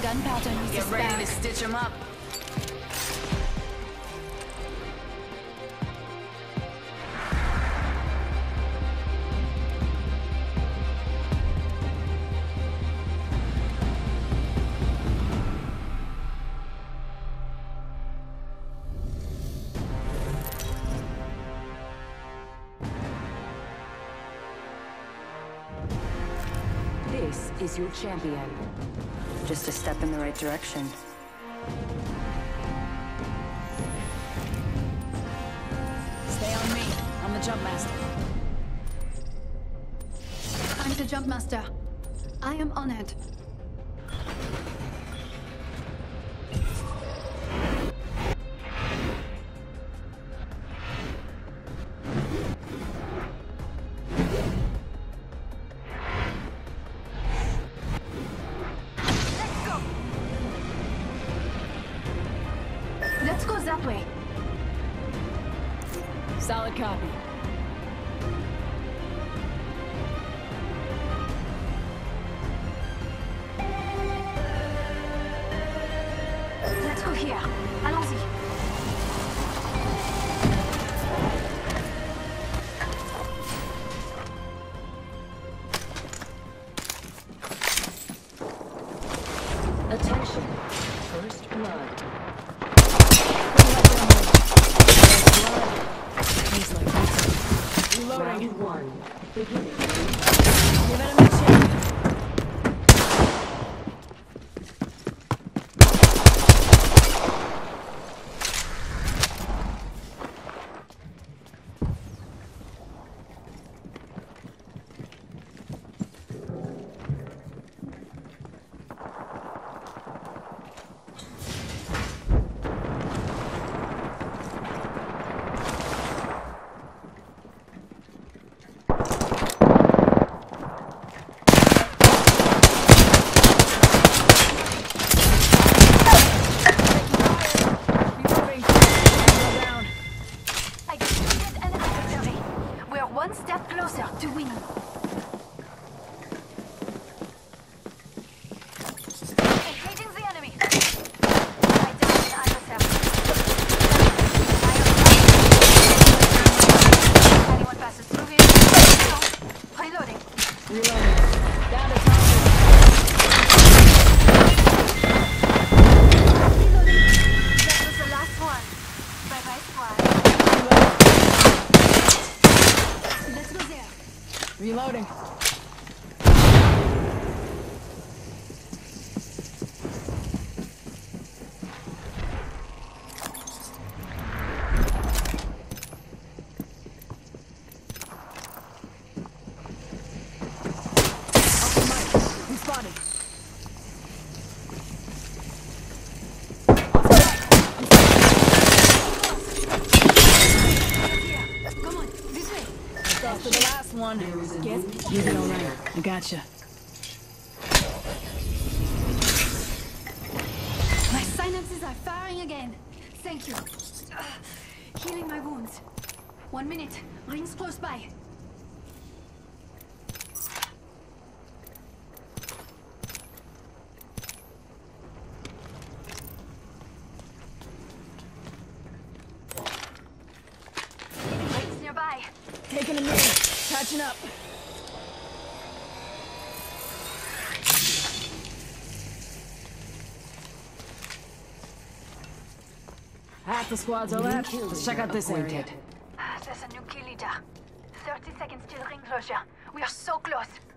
Gunpowder needs Get ready to stitch them up. This is your champion. Just a step in the right direction. Stay on me. I'm the jump master. I'm the jump master. I am honored. Let's go that way. Solid copy. Let's go here. Allons-y. Attention. First blood. Reloading. Round one. Beginning. Give it a mission. I defeated an adversary. We're one step closer to winning. Engaging the enemy. I downed an adversary. Anyone passes through here? No. Reloading. Reloading. Down to target. Reloading. That was the last one. Bye-bye, squad. Let's go there. Reloading. I'm spotted. Here. Come on, this way. After the last one. Get you'll be alright. I gotcha. My synapses are firing again. Thank you. Healing my wounds. 1 minute. Rings close by. Rings nearby. Taking a minute. Catching up. Half the squads are left. Let's check out this area. There's a new kill leader. 30 seconds till ring closure. We are so close.